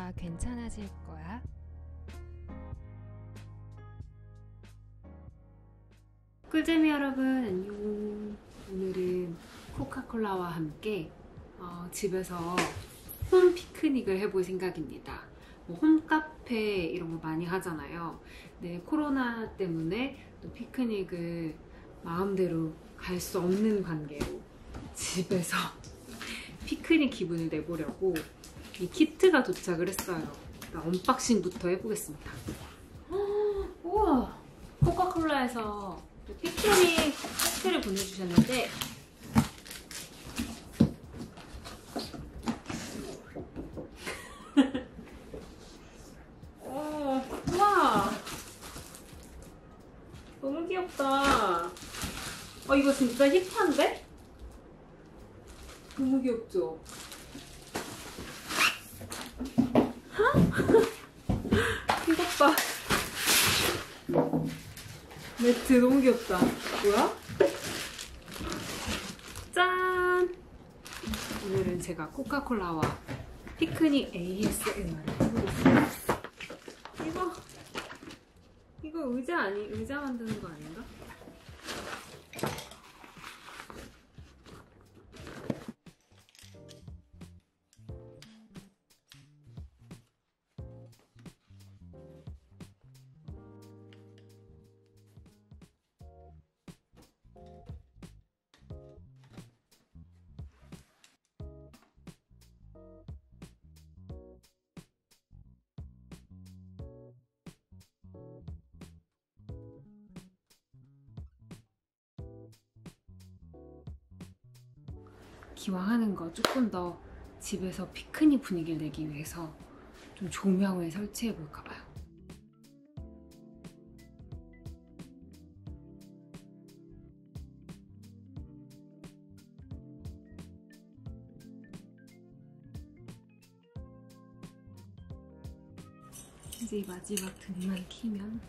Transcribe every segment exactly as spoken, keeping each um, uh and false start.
다 괜찮아질 거야. 꿀잼이 여러분 안녕. 오늘은 코카콜라와 함께 어, 집에서 홈 피크닉을 해볼 생각입니다. 뭐 홈카페 이런 거 많이 하잖아요. 근데 코로나 때문에 또 피크닉을 마음대로 갈 수 없는 관계로 집에서 피크닉 기분을 내보려고 이 키트가 도착을 했어요. 일단 언박싱부터 해보겠습니다. 우와! 코카콜라에서 피크닉 키트를 보내주셨는데 어, 우와! 너무 귀엽다. 어, 이거 진짜 힙한데? 너무 귀엽죠? 이것 봐. 매트 너무 귀엽다. 뭐야? 짠! 오늘은 제가 코카콜라와 피크닉 에이에스엠알을 해보겠습니다. 이거 이거 의자 아니 의자 만드는 거 아닌가? 기왕 하는 거 조금 더 집에서 피크닉 분위기를 내기 위해서 좀 조명을 설치해 볼까 봐요. 이제 마지막 등만 켜면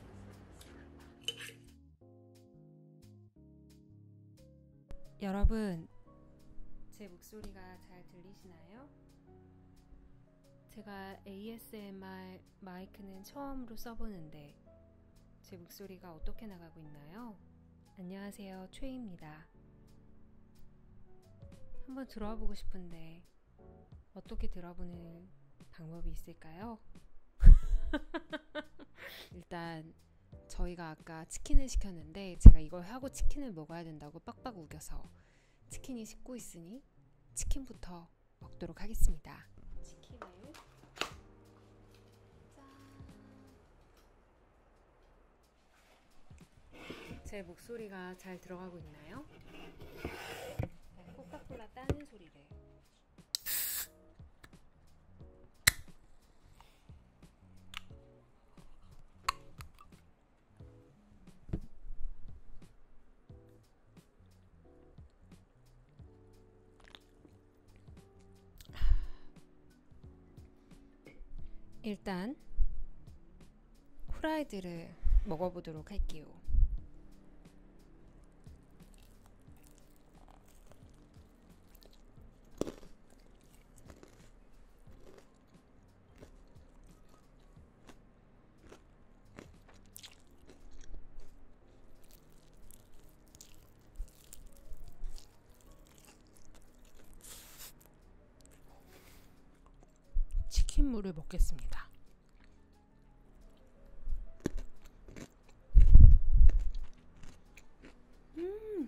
여러분, 제 목소리가 잘 들리시나요? 제가 에이에스엠알 마이크는 처음으로 써보는데 제 목소리가 어떻게 나가고 있나요? 안녕하세요, 최희입니다. 한번 들어와 보고 싶은데 어떻게 들어보는 방법이 있을까요? 일단 저희가 아까 치킨을 시켰는데 제가 이걸 하고 치킨을 먹어야 된다고 빡빡 우겨서 치킨이 식고 있으니 치킨부터 먹도록 하겠습니다. 치킨을 짠. 제 목소리가 잘 들어가고 있나요? 코카콜라 따는 소리를. 일단 후라이드를 먹어보도록 할게요. 치킨물을 먹겠습니다. 음.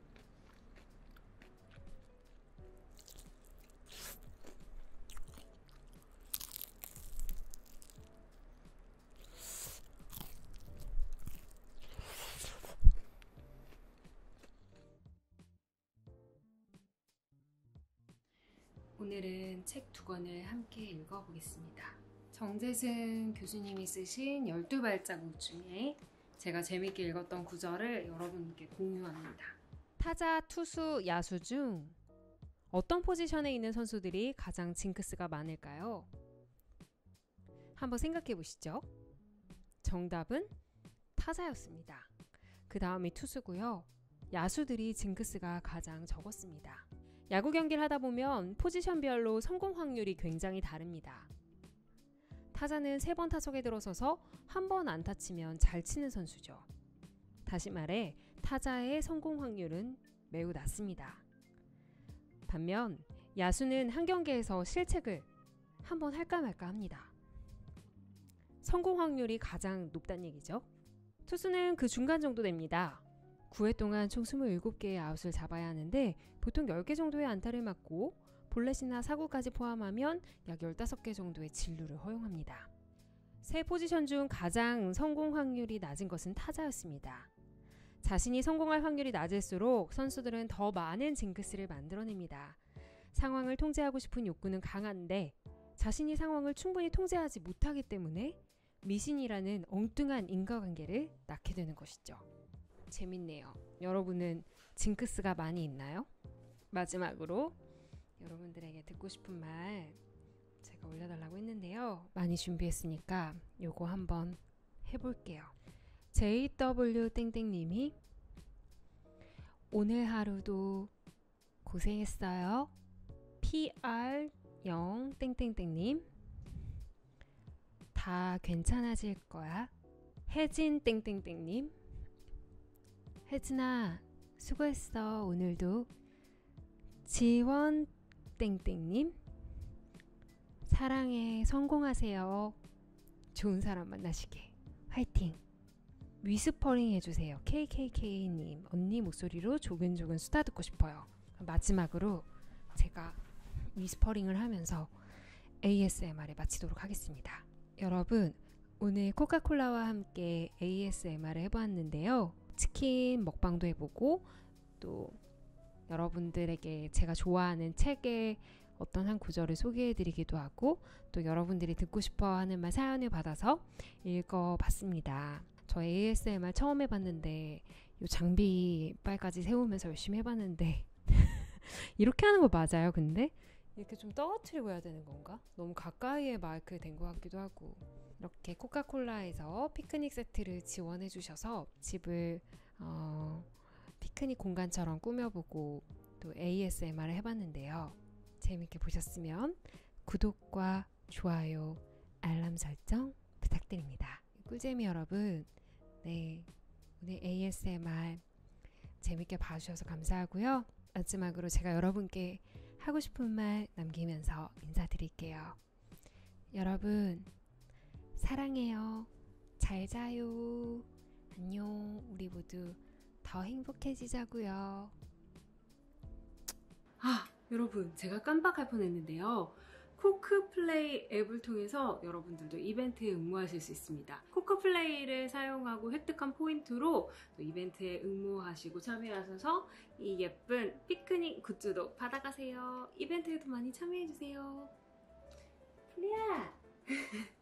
오늘은 책 두 권을 함께 읽어보겠습니다. 정재승 교수님이 쓰신 열두 발자국 중에 제가 재밌게 읽었던 구절을 여러분께 공유합니다. 타자, 투수, 야수 중 어떤 포지션에 있는 선수들이 가장 징크스가 많을까요? 한번 생각해 보시죠. 정답은 타자였습니다. 그 다음이 투수고요. 야수들이 징크스가 가장 적었습니다. 야구 경기를 하다 보면 포지션별로 성공 확률이 굉장히 다릅니다. 타자는 세 번 타석에 들어서서 한 번 안타 치면 잘 치는 선수죠. 다시 말해 타자의 성공 확률은 매우 낮습니다. 반면 야수는 한 경기에서 실책을 한 번 할까 말까 합니다. 성공 확률이 가장 높다는 얘기죠. 투수는 그 중간 정도 됩니다. 구 회 동안 총 스물일곱 개의 아웃을 잡아야 하는데 보통 열 개 정도의 안타를 맞고 볼넷이나 사구까지 포함하면 약 열다섯 개 정도의 진루를 허용합니다. 세 포지션 중 가장 성공 확률이 낮은 것은 타자였습니다. 자신이 성공할 확률이 낮을수록 선수들은 더 많은 징크스를 만들어냅니다. 상황을 통제하고 싶은 욕구는 강한데 자신이 상황을 충분히 통제하지 못하기 때문에 미신이라는 엉뚱한 인과관계를 낳게 되는 것이죠. 재밌네요. 여러분은 징크스가 많이 있나요? 마지막으로 여러분들에게 듣고 싶은 말 제가 올려달라고 했는데요. 많이 준비했으니까 요거 한번 해볼게요. 제이더블유 땡땡님이 오늘 하루도 고생했어요. 피알 영 땡땡땡님 다 괜찮아질 거야. 혜진 땡땡땡님 혜진아 수고했어 오늘도. 지원 땡땡님 사랑해 성공하세요. 좋은 사람 만나시게 화이팅. 위스퍼링 해주세요. 케이케이케이님 언니 목소리로 조근조근 수다 듣고 싶어요. 마지막으로 제가 위스퍼링을 하면서 에이에스엠알을 마치도록 하겠습니다. 여러분 오늘 코카콜라와 함께 에이에스엠알을 해보았는데요. 치킨 먹방도 해보고 또 여러분들에게 제가 좋아하는 책의 어떤 한 구절을 소개해드리기도 하고 또 여러분들이 듣고 싶어하는 말 사연을 받아서 읽어봤습니다. 저 에이에스엠알 처음 해봤는데 이 장비 빨까지 세우면서 열심히 해봤는데 이렇게 하는 거 맞아요? 근데 이렇게 좀 떨어뜨리고 해야 되는 건가? 너무 가까이에 마이크 된 것 같기도 하고. 이렇게 코카콜라에서 피크닉 세트를 지원해 주셔서 집을 어, 피크닉 공간처럼 꾸며보고 또 에이에스엠알을 해봤는데요. 재밌게 보셨으면 구독과 좋아요, 알람 설정 부탁드립니다. 꿀잼이 여러분, 네 오늘 에이에스엠알 재밌게 봐주셔서 감사하고요. 마지막으로 제가 여러분께 하고 싶은 말 남기면서 인사드릴게요. 여러분 사랑해요. 잘 자요. 안녕. 우리 모두 더 행복해지자고요. 아, 여러분 제가 깜빡할 뻔했는데요. 코크플레이 앱을 통해서 여러분들도 이벤트에 응모하실 수 있습니다. 코크플레이를 사용하고 획득한 포인트로 또 이벤트에 응모하시고 참여하셔서 이 예쁜 피크닉 굿즈도 받아가세요. 이벤트에도 많이 참여해주세요. 플리야!